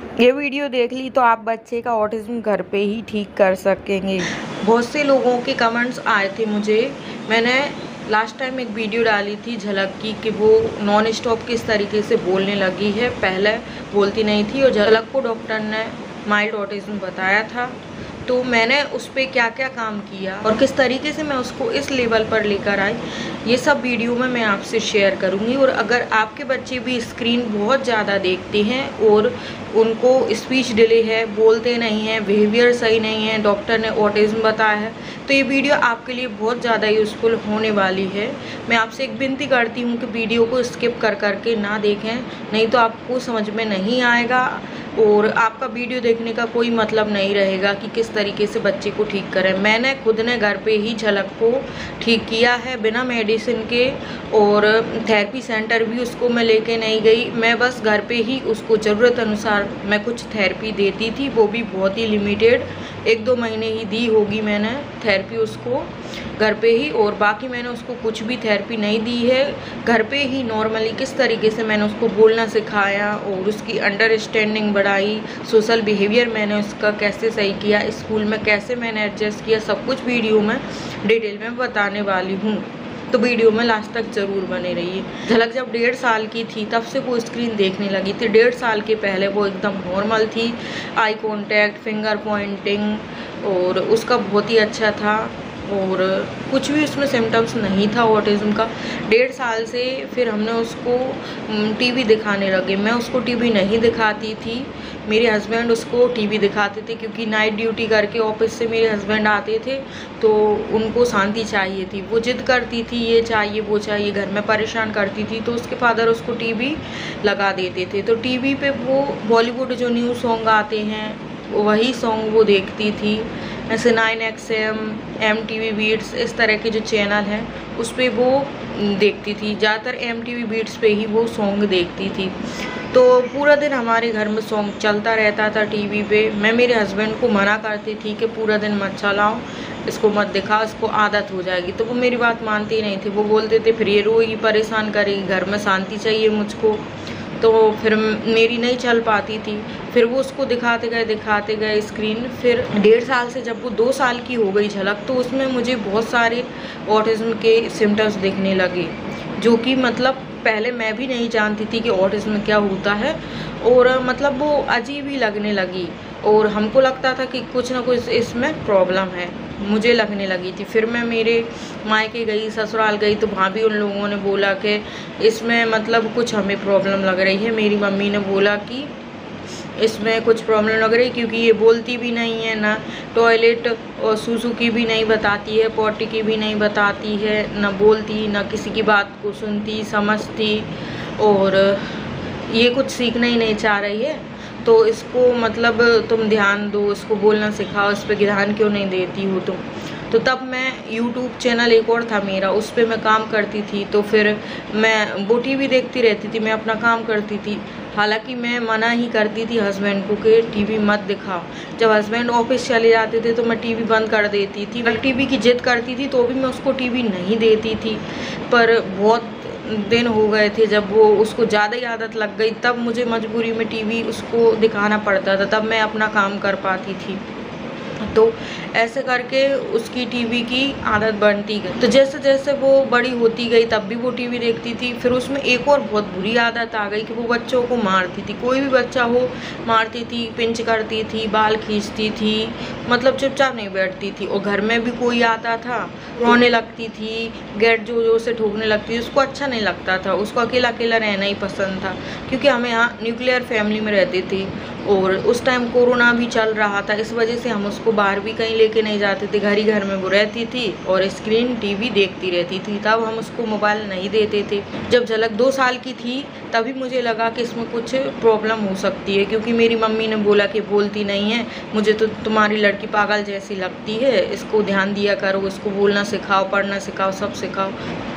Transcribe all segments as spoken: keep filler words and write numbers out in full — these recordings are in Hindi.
ये वीडियो देख ली तो आप बच्चे का ऑटिज्म घर पे ही ठीक कर सकेंगे। बहुत से लोगों के कमेंट्स आए थे मुझे। मैंने लास्ट टाइम एक वीडियो डाली थी झलक की कि वो नॉन स्टॉप किस तरीके से बोलने लगी है, पहले बोलती नहीं थी और झलक को डॉक्टर ने माइल्ड ऑटिज्म बताया था। तो मैंने उस पर क्या क्या काम किया और किस तरीके से मैं उसको इस लेवल पर लेकर आई, ये सब वीडियो में मैं आपसे शेयर करूंगी। और अगर आपके बच्चे भी स्क्रीन बहुत ज़्यादा देखते हैं और उनको स्पीच डिले है, बोलते नहीं हैं, बिहेवियर सही नहीं है, डॉक्टर ने ऑटिज्म बताया है, तो ये वीडियो आपके लिए बहुत ज़्यादा यूज़फुल होने वाली है। मैं आपसे एक विनती करती हूँ कि वीडियो को स्किप कर करके ना देखें, नहीं तो आपको समझ में नहीं आएगा और आपका वीडियो देखने का कोई मतलब नहीं रहेगा कि किस तरीके से बच्चे को ठीक करें। मैंने खुद ने घर पे ही झलक को ठीक किया है बिना मेडिसिन के, और थेरेपी सेंटर भी उसको मैं लेके नहीं गई। मैं बस घर पे ही उसको ज़रूरत अनुसार मैं कुछ थेरेपी देती थी, वो भी बहुत ही लिमिटेड, एक दो महीने ही दी होगी मैंने थेरेपी उसको घर पे ही, और बाकी मैंने उसको कुछ भी थेरेपी नहीं दी है। घर पे ही नॉर्मली किस तरीके से मैंने उसको बोलना सिखाया और उसकी अंडरस्टैंडिंग बढ़ाई, सोशल बिहेवियर मैंने उसका कैसे सही किया, स्कूल में कैसे मैंने एडजस्ट किया, सब कुछ वीडियो में डिटेल में बताने वाली हूँ। तो वीडियो में लास्ट तक ज़रूर बने रहिए। झलक जब डेढ़ साल की थी तब से वो स्क्रीन देखने लगी थी। डेढ़ साल के पहले वो एकदम नॉर्मल थी, आई कांटेक्ट, फिंगर पॉइंटिंग और उसका बहुत ही अच्छा था और कुछ भी उसमें सिम्टम्स नहीं था ऑटिज्म का। डेढ़ साल से फिर हमने उसको टीवी दिखाने लगे। मैं उसको टीवी नहीं दिखाती थी, मेरे हस्बैंड उसको टीवी दिखाते थे, क्योंकि नाइट ड्यूटी करके ऑफिस से मेरे हस्बैंड आते थे तो उनको शांति चाहिए थी। वो जिद करती थी, ये चाहिए वो चाहिए, घर में परेशान करती थी, तो उसके फादर उसको टीवी लगा देते थे। तो टीवी पे वो बॉलीवुड जो न्यू सॉन्ग आते हैं वही सॉन्ग वो देखती थी। ऐसे nine X M, M T V beats, इस तरह के जो चैनल हैं उस पर वो देखती थी। ज़्यादातर एम टी वी बीट्स पे ही वो सॉन्ग देखती थी। तो पूरा दिन हमारे घर में सॉन्ग चलता रहता था टीवी पे। मैं मेरे हस्बैंड को मना करती थी कि पूरा दिन मत चलाओ, इसको मत दिखाओ, इसको आदत हो जाएगी, तो वो मेरी बात मानती नहीं थी। वो बोलते थे फिर ये रोएगी, परेशान करेगी, घर में शांति चाहिए मुझको, तो फिर मेरी नहीं चल पाती थी। फिर वो उसको दिखाते गए दिखाते गए स्क्रीन। फिर डेढ़ साल से जब वो दो साल की हो गई झलक, तो उसमें मुझे बहुत सारे ऑटिज्म के सिम्टम्स दिखने लगे, जो कि मतलब पहले मैं भी नहीं जानती थी कि ऑटिज्म क्या होता है, और मतलब वो अजीब ही लगने लगी और हमको लगता था कि कुछ ना कुछ इसमें प्रॉब्लम है, मुझे लगने लगी थी। फिर मैं मेरे मायके गई, ससुराल गई, तो वहाँ भी उन लोगों ने बोला कि इसमें मतलब कुछ हमें प्रॉब्लम लग रही है। मेरी मम्मी ने बोला कि इसमें कुछ प्रॉब्लम लग रही है, क्योंकि ये बोलती भी नहीं है, ना टॉयलेट और सूसू की भी नहीं बताती है, पॉटी की भी नहीं बताती है, ना बोलती, ना किसी की बात को सुनती समझती, और ये कुछ सीखना ही नहीं चाह रही है। तो इसको मतलब तुम ध्यान दो, इसको बोलना सिखाओ, इस पर ध्यान क्यों नहीं देती हो तुम। तो तब मैं यूट्यूब चैनल एक और था मेरा, उस पर मैं काम करती थी। तो फिर मैं वो टीवी देखती रहती थी, मैं अपना काम करती थी। हालांकि मैं मना ही करती थी हस्बैंड को कि टीवी मत दिखाओ। जब हस्बैंड ऑफिस चले जाते थे तो मैं टीवी बंद कर देती थी। मैं टीवी की जिद करती थी तो भी मैं उसको टीवी नहीं देती थी। पर बहुत दिन हो गए थे जब वो उसको ज़्यादा ही आदत लग गई, तब मुझे मजबूरी में टीवी उसको दिखाना पड़ता था, तब मैं अपना काम कर पाती थी। तो ऐसे करके उसकी टीवी की आदत बनती गई। तो जैसे जैसे वो बड़ी होती गई तब भी वो टीवी देखती थी। फिर उसमें एक और बहुत बुरी आदत आ गई कि वो बच्चों को मारती थी। कोई भी बच्चा हो मारती थी, पिंच करती थी, बाल खींचती थी, मतलब चुपचाप नहीं बैठती थी। और घर में भी कोई आता था रोने लगती थी, गेट जो जो से ठोकने लगती थी। उसको अच्छा नहीं लगता था, उसको अकेला अकेला रहना ही पसंद था, क्योंकि हमें यहाँ न्यूक्लियर फैमिली में रहते थे और उस टाइम कोरोना भी चल रहा था। इस वजह से हम उसको बाहर भी कहीं लेके नहीं जाते थे, घर ही घर में वो रहती थी और स्क्रीन टीवी देखती रहती थी। तब हम उसको मोबाइल नहीं देते थे। जब झलक दो साल की थी तभी मुझे लगा कि इसमें कुछ प्रॉब्लम हो सकती है, क्योंकि मेरी मम्मी ने बोला कि बोलती नहीं है, मुझे तो तुम्हारी लड़की पागल जैसी लगती है, इसको ध्यान दिया करो, इसको बोलना सिखाओ, पढ़ना सिखाओ, सब सिखाओ।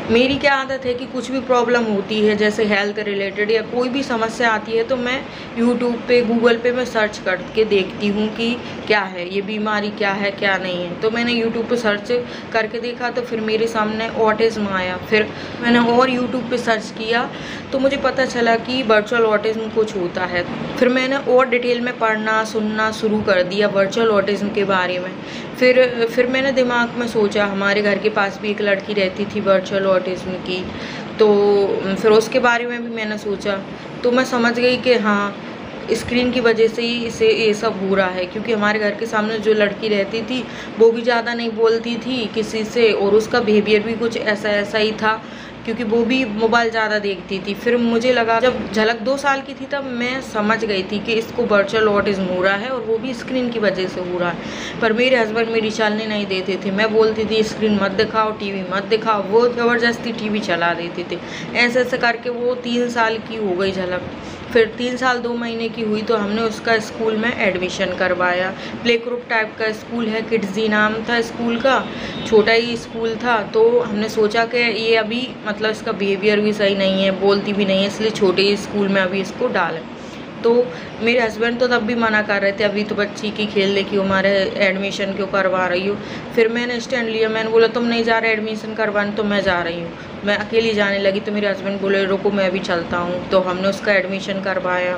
मेरी क्या आदत है कि कुछ भी प्रॉब्लम होती है जैसे हेल्थ रिलेटेड या कोई भी समस्या आती है तो मैं यूट्यूब पे गूगल पे मैं सर्च करके देखती हूँ कि क्या है ये बीमारी, क्या है क्या नहीं है। तो मैंने यूट्यूब पे सर्च करके देखा तो फिर मेरे सामने ऑटिज़्म आया। फिर मैंने और यूट्यूब पे सर्च किया तो मुझे पता चला कि वर्चुअल ऑटिज़्म कुछ होता है। फिर मैंने और डिटेल में पढ़ना सुनना शुरू कर दिया वर्चुअल ऑटिज़्म के बारे में। फिर फिर मैंने दिमाग में सोचा, हमारे घर के पास भी एक लड़की रहती थी वर्चुअल ऑटिज़्म की, तो फिर उसके बारे में भी मैंने सोचा। तो मैं समझ गई कि हाँ, स्क्रीन की वजह से ही इसे ये सब हो रहा है, क्योंकि हमारे घर के सामने जो लड़की रहती थी वो भी ज़्यादा नहीं बोलती थी किसी से और उसका बिहेवियर भी कुछ ऐसा ऐसा ही था, क्योंकि वो भी मोबाइल ज़्यादा देखती थी। फिर मुझे लगा, जब झलक दो साल की थी तब मैं समझ गई थी कि इसको वर्चुअल ऑटिज़्म हो रहा है और वो भी स्क्रीन की वजह से हो रहा है। पर मेरे हस्बैंड मेरी चलने नहीं देते थे। मैं बोलती थी स्क्रीन मत दिखाओ, टीवी मत दिखाओ, वो ज़बरदस्ती टीवी चला देते थे। ऐसे ऐसे करके वो तीन साल की हो गई झलक। फिर तीन साल दो महीने की हुई तो हमने उसका स्कूल में एडमिशन करवाया। प्ले ग्रुप टाइप का स्कूल है, किड्जी नाम था स्कूल का, छोटा ही स्कूल था। तो हमने सोचा कि ये अभी मतलब इसका बिहेवियर भी सही नहीं है, बोलती भी नहीं है, इसलिए छोटे ही स्कूल में अभी इसको डालें। तो मेरे हस्बैंड तो तब भी मना कर रहे थे, अभी तो बच्ची की खेलने की उम्र है, एडमिशन क्यों करवा रही हो। फिर मैंने स्टैंड लिया, मैंने बोला तुम नहीं जा रहे एडमिशन करवाने तो मैं जा रही हूँ। मैं अकेली जाने लगी तो मेरे हस्बैंड बोले रुको मैं अभी चलता हूँ। तो हमने उसका एडमिशन करवाया।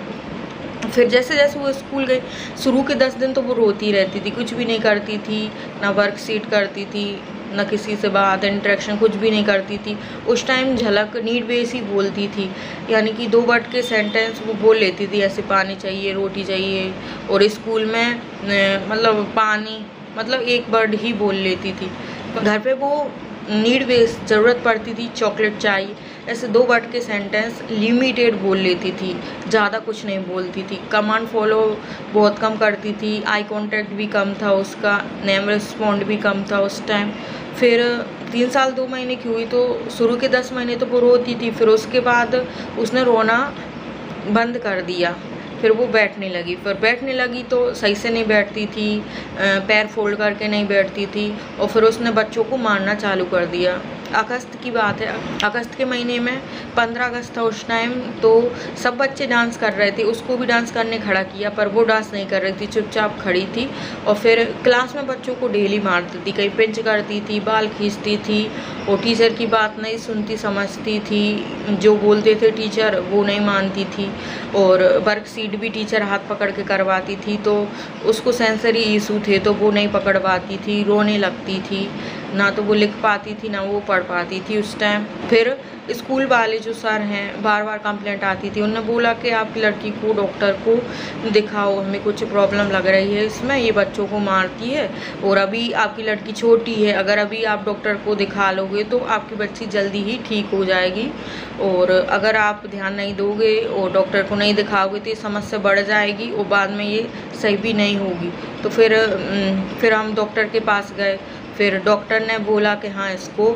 फिर जैसे जैसे वो स्कूल गई, शुरू के दस दिन तो वो रोती रहती थी, कुछ भी नहीं करती थी, ना वर्कशीट करती थी, ना किसी से बात इंटरेक्शन कुछ भी नहीं करती थी। उस टाइम झलक नीड बेस ही बोलती थी, यानी कि दो वर्ड के सेंटेंस वो बोल लेती थी, ऐसे पानी चाहिए, रोटी चाहिए। और स्कूल में मतलब पानी मतलब एक वर्ड ही बोल लेती थी। घर पे वो नीड बेस ज़रूरत पड़ती थी, चॉकलेट चाहिए, ऐसे दो वर्ड के सेंटेंस लिमिटेड बोल लेती थी, ज़्यादा कुछ नहीं बोलती थी। कमांड फॉलो बहुत कम करती थी, आई कांटेक्ट भी कम था उसका, नेम रिस्पॉन्ड भी कम था उस टाइम। फिर तीन साल दो महीने की हुई तो शुरू के दस महीने तो वो रोती थी, फिर उसके बाद उसने रोना बंद कर दिया। फिर वो बैठने लगी, फिर बैठने लगी तो सही से नहीं बैठती थी, पैर फोल्ड करके नहीं बैठती थी, और फिर उसने बच्चों को मारना चालू कर दिया। अगस्त की बात है, अगस्त के महीने में पंद्रह अगस्त था उस टाइम, तो सब बच्चे डांस कर रहे थे, उसको भी डांस करने खड़ा किया, पर वो डांस नहीं कर रही थी, चुपचाप खड़ी थी। और फिर क्लास में बच्चों को डेली मारती थी, कहीं पिंच करती थी, बाल खींचती थी, और टीचर की बात नहीं सुनती समझती थी, जो बोलते थे टीचर वो नहीं मानती थी। और वर्कशीट भी टीचर हाथ पकड़ के करवाती थी, तो उसको सेंसरी इशू थे तो वो नहीं पकड़वाती थी, रोने लगती थी, ना तो वो लिख पाती थी ना वो पढ़ पाती थी उस टाइम। फिर स्कूल वाले जो सर हैं, बार बार कंप्लेंट आती थी, उन्होंने बोला कि आपकी लड़की को डॉक्टर को दिखाओ, हमें कुछ प्रॉब्लम लग रही है इसमें, ये बच्चों को मारती है और अभी आपकी लड़की छोटी है, अगर अभी आप डॉक्टर को दिखा लोगे तो आपकी बच्ची जल्दी ही ठीक हो जाएगी, और अगर आप ध्यान नहीं दोगे और डॉक्टर को नहीं दिखाओगे तो ये समस्या बढ़ जाएगी और बाद में ये सही भी नहीं होगी। तो फिर फिर हम डॉक्टर के पास गए। फिर डॉक्टर ने बोला कि हाँ इसको,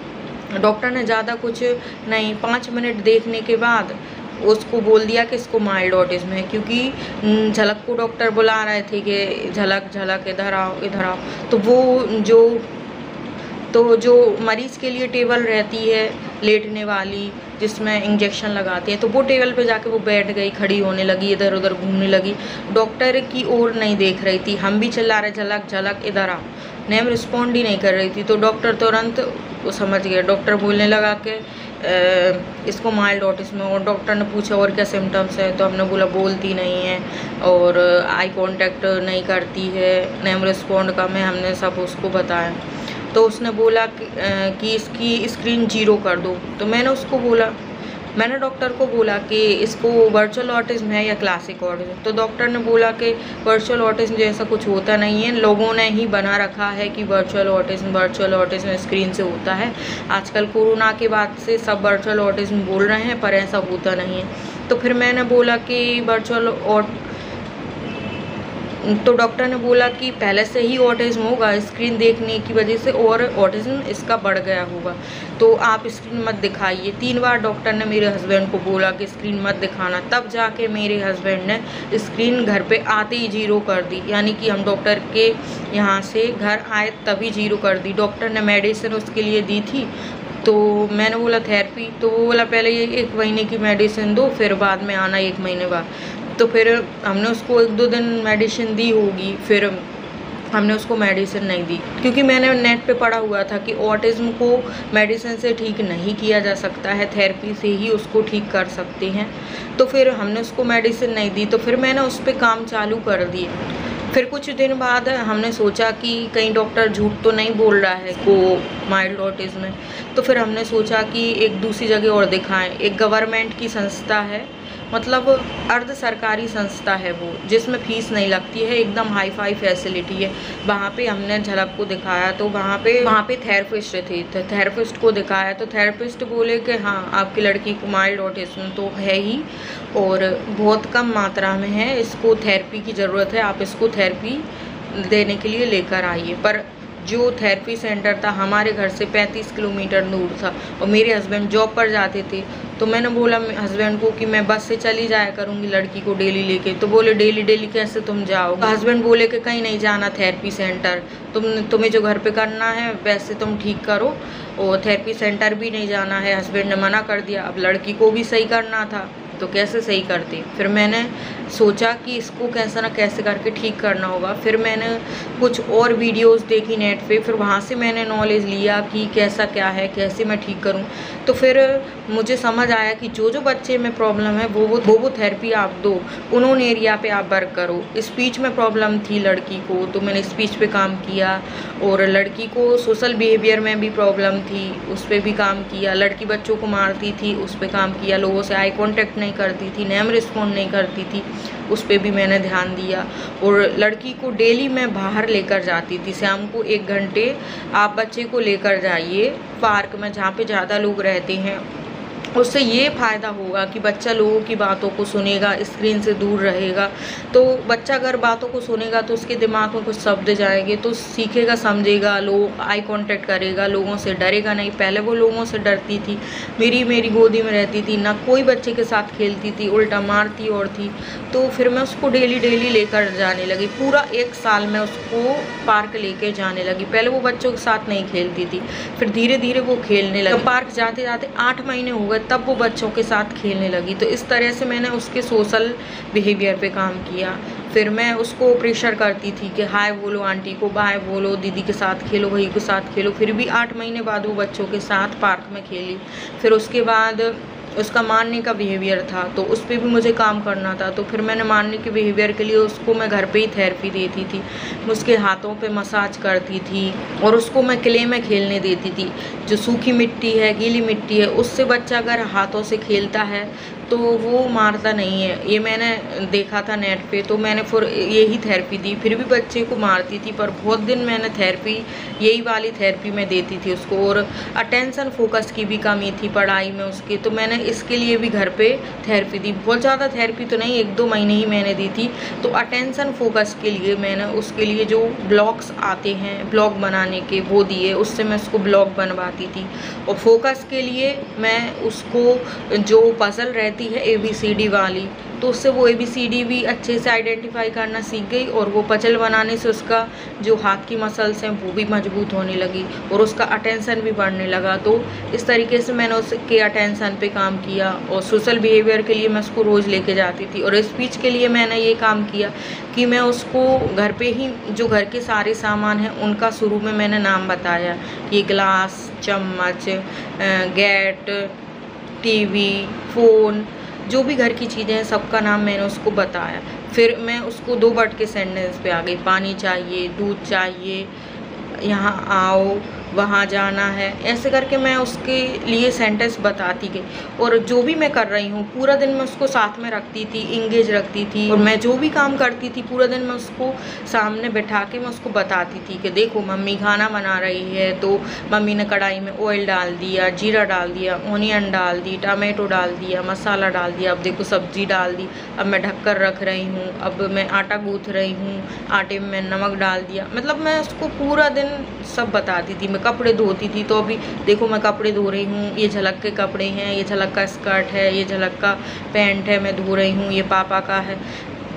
डॉक्टर ने ज़्यादा कुछ नहीं, पाँच मिनट देखने के बाद उसको बोल दिया कि इसको माइल्ड ऑटिज़्म है, क्योंकि झलक को डॉक्टर बुला रहे थे कि झलक झलक इधर आओ इधर आओ। तो वो जो तो जो मरीज़ के लिए टेबल रहती है लेटने वाली जिसमें इंजेक्शन लगाते हैं, तो वो टेबल पे जाके वो बैठ गई, खड़ी होने लगी, इधर उधर घूमने लगी, डॉक्टर की ओर नहीं देख रही थी। हम भी चिल्ला रहे झलक झलक इधर आओ, नेम रिस्पॉन्ड ही नहीं कर रही थी। तो डॉक्टर तुरंत वो समझ गया, डॉक्टर बोलने लगा कि इसको माइल्ड ऑटिज़्म है। और डॉक्टर ने पूछा और क्या सिम्टम्स है, तो हमने बोला बोलती नहीं है और आई कांटेक्ट नहीं करती है, नेम रिस्पॉन्ड कम है, हमने सब उसको बताया। तो उसने बोला कि, कि इसकी स्क्रीन जीरो कर दो। तो मैंने उसको बोला, मैंने डॉक्टर को बोला कि इसको वर्चुअल ऑटिज़्म है या क्लासिक ऑटिज़्म। तो डॉक्टर ने बोला कि वर्चुअल ऑटिज़्म जैसा कुछ होता नहीं है, लोगों ने ही बना रखा है कि virtual autism virtual autism screen से होता है। आजकल कोरोना के बाद से सब वर्चुअल ऑटिज़्म बोल रहे हैं, पर ऐसा होता नहीं है। तो फिर मैंने बोला कि वर्चुअल ऑट तो डॉक्टर ने बोला कि पहले से ही ऑटिज़्म होगा स्क्रीन देखने की वजह से, और ऑटिज़्म इसका बढ़ गया होगा, तो आप स्क्रीन मत दिखाइए। तीन बार डॉक्टर ने मेरे हस्बैंड को बोला कि स्क्रीन मत दिखाना, तब जाके मेरे हस्बैंड ने स्क्रीन घर पे आते ही जीरो कर दी, यानी कि हम डॉक्टर के यहाँ से घर आए तभी जीरो कर दी। डॉक्टर ने मेडिसिन उसके लिए दी थी, तो मैंने बोला थेरेपी, तो वो बोला पहले ये एक महीने की मेडिसिन दो, फिर बाद में आना एक महीने बाद। तो फिर हमने उसको एक दो दिन मेडिसिन दी होगी, फिर हमने उसको मेडिसिन नहीं दी, क्योंकि मैंने नेट पे पढ़ा हुआ था कि ऑटिज़्म को मेडिसिन से ठीक नहीं किया जा सकता है, थेरेपी से ही उसको ठीक कर सकते हैं। तो फिर हमने उसको मेडिसिन नहीं दी, तो फिर मैंने उस पर काम चालू कर दिया। फिर कुछ दिन बाद हमने सोचा कि कहीं डॉक्टर झूठ तो नहीं बोल रहा है को माइल्ड ऑटिज़्म है। तो फिर हमने सोचा कि एक दूसरी जगह और दिखाएं। एक गवर्नमेंट की संस्था है, मतलब अर्ध सरकारी संस्था है वो, जिसमें फ़ीस नहीं लगती है, एकदम हाई फाई फैसिलिटी है। वहाँ पे हमने झलक को दिखाया, तो वहाँ पे वहाँ पे थेरेपिस्ट थे, तो थेरेपिस्ट को दिखाया, तो थेरेपिस्ट बोले कि हाँ आपकी लड़की को माइल्ड ऑटिज़्म तो है ही और बहुत कम मात्रा में है, इसको थेरेपी की ज़रूरत है, आप इसको थेरेपी देने के लिए लेकर आइए। पर जो थेरेपी सेंटर था हमारे घर से पैंतीस किलोमीटर दूर था और मेरे हस्बैंड जॉब पर जाते थे। तो मैंने बोला हस्बैंड को कि मैं बस से चली जाया करूँगी लड़की को डेली लेके। तो बोले डेली डेली कैसे तुम जाओ। तो हस्बैंड बोले कि कहीं नहीं जाना थेरेपी सेंटर, तुम तुम्हें जो घर पे करना है वैसे तुम ठीक करो, और थेरेपी सेंटर भी नहीं जाना है। हस्बैंड ने मना कर दिया। अब लड़की को भी सही करना था तो कैसे सही करती। फिर मैंने सोचा कि इसको कैसे ना कैसे करके ठीक करना होगा। फिर मैंने कुछ और वीडियोस देखी नेट पे, फिर वहाँ से मैंने नॉलेज लिया कि कैसा क्या है, कैसे मैं ठीक करूँ। तो फिर मुझे समझ आया कि जो जो बच्चे में प्रॉब्लम है वो वो वो थेरेपी आप दो, उन्होंने एरिया पे आप वर्क करो। स्पीच में प्रॉब्लम थी लड़की को, तो मैंने स्पीच पे काम किया, और लड़की को सोशल बिहेवियर में भी प्रॉब्लम थी, उस पर भी काम किया। लड़की बच्चों को मारती थी, उस पर काम किया। लोगों से आई कॉन्टेक्ट नहीं करती थी, नेम रिस्पॉन्ड नहीं करती थी, उस पर भी मैंने ध्यान दिया। और लड़की को डेली मैं बाहर लेकर जाती थी, शाम को एक घंटे आप बच्चे को लेकर जाइए पार्क में जहाँ पे ज़्यादा लोग रहते हैं। उससे ये फ़ायदा होगा कि बच्चा लोगों की बातों को सुनेगा, स्क्रीन से दूर रहेगा। तो बच्चा अगर बातों को सुनेगा तो उसके दिमाग में कुछ शब्द जाएंगे, तो सीखेगा, समझेगा, लोग आई कांटेक्ट करेगा, लोगों से डरेगा नहीं। पहले वो लोगों से डरती थी, मेरी मेरी गोदी में रहती थी, ना कोई बच्चे के साथ खेलती थी, उल्टा मारती और थी। तो फिर मैं उसको डेली डेली लेकर जाने लगी। पूरा एक साल मैं उसको पार्क लेके जाने लगी। पहले वो बच्चों के साथ नहीं खेलती थी, फिर धीरे धीरे वो खेलने लगी। तो पार्क जाते जाते आठ महीने हो गए, तब वो बच्चों के साथ खेलने लगी। तो इस तरह से मैंने उसके सोशल बिहेवियर पे काम किया। फिर मैं उसको प्रेशर करती थी कि हाय बोलो आंटी को, बाय बोलो, दीदी के साथ खेलो, भाई के साथ खेलो। फिर भी आठ महीने बाद वो बच्चों के साथ पार्क में खेली। फिर उसके बाद उसका मारने का बिहेवियर था, तो उस पर भी मुझे काम करना था। तो फिर मैंने मारने के बिहेवियर के लिए उसको मैं घर पे ही थेरेपी देती थी। उसके हाथों पे मसाज करती थी, और उसको मैं क्ले में खेलने देती थी। जो सूखी मिट्टी है, गीली मिट्टी है, उससे बच्चा अगर हाथों से खेलता है तो वो मारता नहीं है। ये मैंने देखा था नेट पे, तो मैंने फिर यही थेरेपी दी। फिर भी बच्चे को मारती थी, पर बहुत दिन मैंने थेरेपी यही वाली थेरेपी मैं देती थी उसको। और अटेंशन फोकस की भी कमी थी पढ़ाई में उसके, तो मैंने इसके लिए भी घर पे थेरेपी दी। बहुत ज़्यादा थेरेपी तो नहीं, एक दो महीने ही मैंने दी थी। तो अटेंशन फोकस के लिए मैंने उसके लिए जो ब्लॉग्स आते हैं ब्लॉग बनाने के, वो दिए, उससे मैं उसको ब्लॉग बनवाती थी। और फोकस के लिए मैं उसको जो पजल रहती है ए बी सी डी वाली, तो उससे वो ए बी सी डी भी अच्छे से आइडेंटिफाई करना सीख गई। और वो पजल बनाने से उसका जो हाथ की मसल्स हैं वो भी मजबूत होने लगी, और उसका अटेंशन भी बढ़ने लगा। तो इस तरीके से मैंने उसके अटेंशन पे काम किया। और सोशल बिहेवियर के लिए मैं उसको रोज़ लेके जाती थी। और स्पीच के लिए मैंने ये काम किया कि मैं उसको घर पे ही जो घर के सारे सामान हैं उनका शुरू में मैंने नाम बताया कि ग्लास, चम्मच, गेट, टीवी, फ़ोन, जो भी घर की चीज़ें हैं सबका नाम मैंने उसको बताया। फिर मैं उसको दो वर्ड के सेंटेंस पे आ गई, पानी चाहिए, दूध चाहिए, यहाँ आओ, वहाँ जाना है, ऐसे करके मैं उसके लिए सेंटेंस बताती गई। और जो भी मैं कर रही हूँ पूरा दिन मैं उसको साथ में रखती थी, इंगेज रखती थी। और मैं जो भी काम करती थी पूरा दिन मैं उसको सामने बैठा के मैं उसको बताती थी कि देखो मम्मी खाना बना रही है, तो मम्मी ने कढ़ाई में ऑयल डाल दिया, जीरा डाल दिया, ऑनियन डाल दी, टमाटो डाल दिया, मसाला डाल दिया, अब देखो सब्जी डाल दी, अब मैं ढक कर रख रही हूँ, अब मैं आटा गूँथ रही हूँ, आटे में मैं नमक डाल दिया। मतलब मैं उसको पूरा दिन सब बताती थी। मैं कपड़े धोती थी, तो अभी देखो मैं कपड़े धो रही हूँ, ये झलक के कपड़े हैं, ये झलक का स्कर्ट है, ये झलक का पैंट है, मैं धो रही हूँ, ये पापा का है।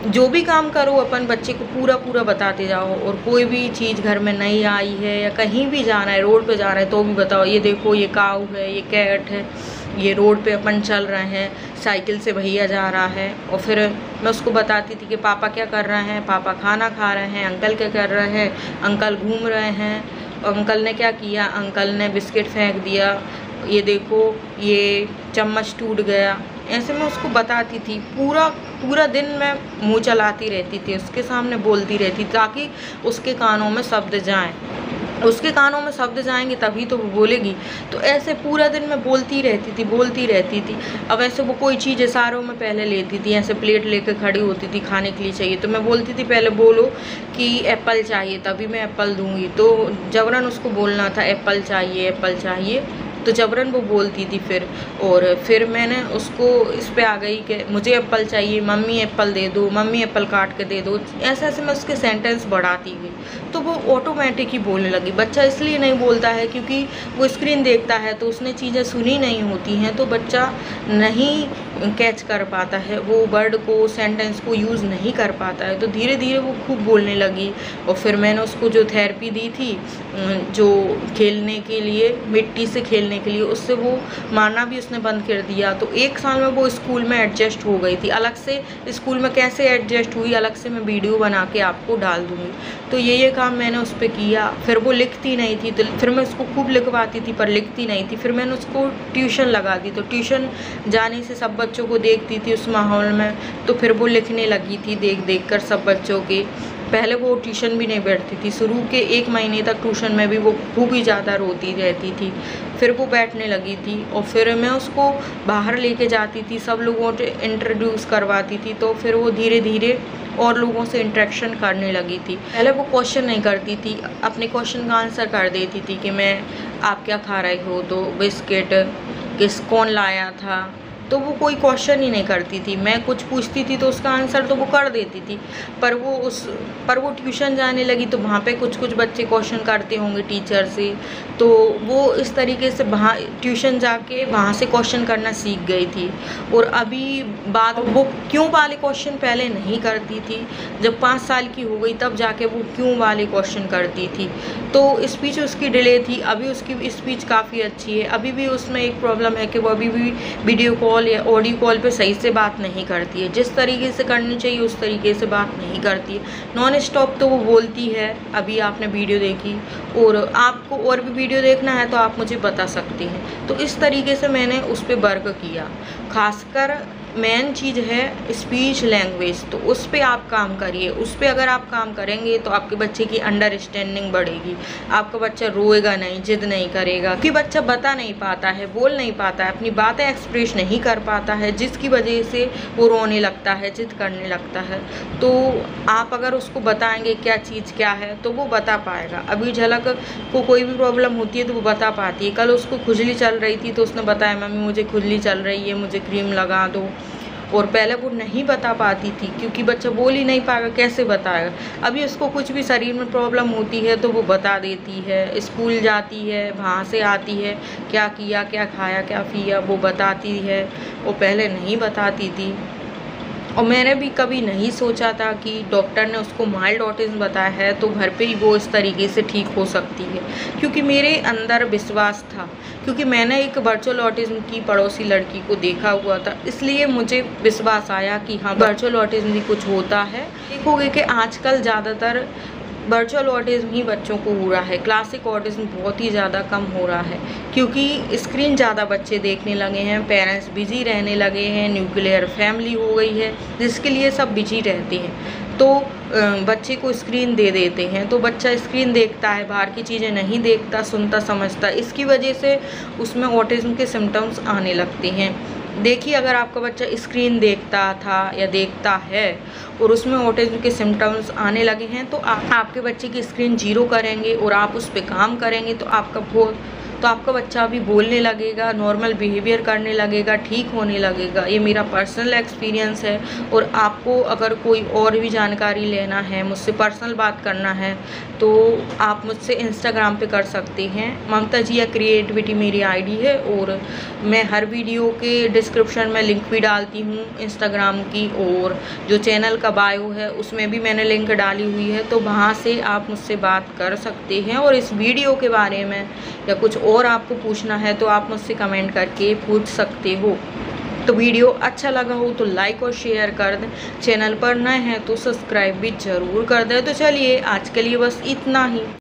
जो भी काम करो अपन बच्चे को पूरा पूरा बताते जाओ, और कोई भी चीज़ घर में नई आई है या कहीं भी जाना है, रोड पे जाना है तो भी बताओ, ये देखो ये काऊ है, ये कैट है, ये रोड पे अपन चल रहे हैं, साइकिल से भैया जा रहा है। और फिर मैं उसको बताती थी कि पापा क्या कर रहे हैं, पापा खाना खा रहे हैं, अंकल क्या कर रहे हैं, अंकल घूम रहे हैं, अंकल ने क्या किया, अंकल ने बिस्किट फेंक दिया, ये देखो ये चम्मच टूट गया। ऐसे मैं उसको बताती थी, पूरा पूरा दिन मैं मुंह चलाती रहती थी, उसके सामने बोलती रहती ताकि उसके कानों में शब्द जाएं, उसके कानों में शब्द जाएंगे तभी तो वो बोलेगी। तो ऐसे पूरा दिन मैं बोलती रहती थी बोलती रहती थी। अब ऐसे वो कोई चीज़ इशारों में पहले लेती थी, ऐसे प्लेट लेकर खड़ी होती थी, खाने के लिए चाहिए तो मैं बोलती थी पहले बोलो कि एप्पल चाहिए तभी मैं एप्पल दूँगी। तो जबरन उसको बोलना था एप्पल चाहिए एप्पल चाहिए, तो जबरन वो बोलती थी। फिर और फिर मैंने उसको इस पे आ गई कि मुझे एप्पल चाहिए, मम्मी एप्पल दे दो, मम्मी एप्पल काट के दे दो। ऐसे ऐसे मैं उसके सेंटेंस बढ़ाती गई तो वो ऑटोमेटिक ही बोलने लगी। बच्चा इसलिए नहीं बोलता है क्योंकि वो स्क्रीन देखता है तो उसने चीज़ें सुनी नहीं होती हैं, तो बच्चा नहीं कैच कर पाता है, वो वर्ड को सेंटेंस को यूज़ नहीं कर पाता है। तो धीरे धीरे वो खूब बोलने लगी। और फिर मैंने उसको जो थेरेपी दी थी, जो खेलने के लिए, मिट्टी से खेलने के लिए, उससे वो मारना भी उसने बंद कर दिया। तो एक साल में वो स्कूल में एडजस्ट हो गई थी। अलग से स्कूल में कैसे एडजस्ट हुई अलग से मैं वीडियो बना के आपको डाल दूँगी। तो ये ये काम मैंने उस पर किया। फिर वो लिखती नहीं थी तो फिर मैं उसको खूब लिखवाती थी पर लिखती नहीं थी। फिर मैंने उसको ट्यूशन लगा दी, तो ट्यूशन जाने से सब बच्चों को देखती थी उस माहौल में, तो फिर वो लिखने लगी थी देख देख कर सब बच्चों के। पहले वो ट्यूशन भी नहीं बैठती थी, शुरू के एक महीने तक ट्यूशन में भी वो खूब ही ज़्यादा रोती रहती थी। फिर वो बैठने लगी थी और फिर मैं उसको बाहर लेके जाती थी, सब लोगों से इंट्रोड्यूस करवाती थी, तो फिर वो धीरे धीरे और लोगों से इंटरेक्शन करने लगी थी। पहले वो क्वेश्चन नहीं करती थी, अपने क्वेश्चन का आंसर कर देती थी कि मैं आप क्या खा रहे हो, तो बिस्किट किस कौन लाया था, तो वो कोई क्वेश्चन ही नहीं करती थी। मैं कुछ पूछती थी तो उसका आंसर तो वो कर देती थी। पर वो उस पर वो ट्यूशन जाने लगी तो वहाँ पे कुछ कुछ बच्चे क्वेश्चन करते होंगे टीचर से, तो वो इस तरीके से वहाँ ट्यूशन जाके वहाँ से क्वेश्चन करना सीख गई थी। और अभी बात वो क्यों वाले क्वेश्चन पहले नहीं करती थी, जब पाँच साल की हो गई तब जाके वो क्यों वाले क्वेश्चन करती थी। तो स्पीच उसकी डिले थी, अभी उसकी स्पीच काफ़ी अच्छी है। अभी भी उसमें एक प्रॉब्लम है कि वो अभी भी वीडियो कॉल या ऑडियो कॉल पे सही से बात नहीं करती है, जिस तरीके से करनी चाहिए उस तरीके से बात नहीं करती है। नॉन स्टॉप तो वो बोलती है, अभी आपने वीडियो देखी, और आपको और भी वीडियो देखना है तो आप मुझे बता सकती हैं। तो इस तरीके से मैंने उस पर वर्क किया। खासकर मेन चीज़ है स्पीच लैंग्वेज, तो उस पर आप काम करिए। उस पर अगर आप काम करेंगे तो आपके बच्चे की अंडरस्टैंडिंग बढ़ेगी, आपका बच्चा रोएगा नहीं, जिद नहीं करेगा। क्योंकि बच्चा बता नहीं पाता है, बोल नहीं पाता है, अपनी बातें एक्सप्रेस नहीं कर पाता है, जिसकी वजह से वो रोने लगता है, जिद करने लगता है। तो आप अगर उसको बताएंगे क्या चीज़ क्या है तो वो बता पाएगा। अभी झलक को कोई भी प्रॉब्लम होती है तो वो बता पाती है। कल उसको खुजली चल रही थी तो उसने बताया मम्मी मुझे खुजली चल रही है, मुझे क्रीम लगा दो। और पहले वो नहीं बता पाती थी क्योंकि बच्चा बोल ही नहीं पाएगा, कैसे बताएगा। अभी उसको कुछ भी शरीर में प्रॉब्लम होती है तो वो बता देती है, स्कूल जाती है, वहाँ से आती है, क्या किया, क्या खाया, क्या पिया, वो बताती है। वो पहले नहीं बताती थी। और मैंने भी कभी नहीं सोचा था कि डॉक्टर ने उसको माइल्ड ऑटिज्म बताया है तो घर पे ही वो इस तरीके से ठीक हो सकती है, क्योंकि मेरे अंदर विश्वास था, क्योंकि मैंने एक वर्चुअल ऑटिज्म की पड़ोसी लड़की को देखा हुआ था, इसलिए मुझे विश्वास आया कि हाँ वर्चुअल ऑटिज्म भी कुछ होता है। देखोगे कि आजकल ज़्यादातर वर्चुअल ऑटिज्म ही बच्चों को हो रहा है, क्लासिक ऑटिज्म बहुत ही ज़्यादा कम हो रहा है, क्योंकि स्क्रीन ज़्यादा बच्चे देखने लगे हैं, पेरेंट्स बिजी रहने लगे हैं, न्यूक्लियर फैमिली हो गई है जिसके लिए सब बिजी रहते हैं। तो बच्चे को स्क्रीन दे देते हैं तो बच्चा स्क्रीन देखता है, बाहर की चीज़ें नहीं देखता, सुनता, समझता। इसकी वजह से उसमें ऑटिज्म के सिम्टम्स आने लगते हैं। देखिए अगर आपका बच्चा स्क्रीन देखता था या देखता है और उसमें ऑटिज्म के सिम्टम्स आने लगे हैं तो आप आपके बच्चे की स्क्रीन जीरो करेंगे और आप उस पर काम करेंगे तो आपका बहुत तो आपका बच्चा भी बोलने लगेगा, नॉर्मल बिहेवियर करने लगेगा, ठीक होने लगेगा। ये मेरा पर्सनल एक्सपीरियंस है। और आपको अगर कोई और भी जानकारी लेना है, मुझसे पर्सनल बात करना है, तो आप मुझसे इंस्टाग्राम पे कर सकते हैं। ममता जिया क्रिएटिविटी मेरी आईडी है और मैं हर वीडियो के डिस्क्रिप्शन में लिंक भी डालती हूँ इंस्टाग्राम की, और जो चैनल का बायो है उसमें भी मैंने लिंक डाली हुई है, तो वहाँ से आप मुझसे बात कर सकते हैं। और इस वीडियो के बारे में या कुछ और आपको पूछना है तो आप मुझसे कमेंट करके पूछ सकते हो। तो वीडियो अच्छा लगा हो तो लाइक और शेयर कर दें, चैनल पर नए हैं तो सब्सक्राइब भी ज़रूर कर दें। तो चलिए आज के लिए बस इतना ही।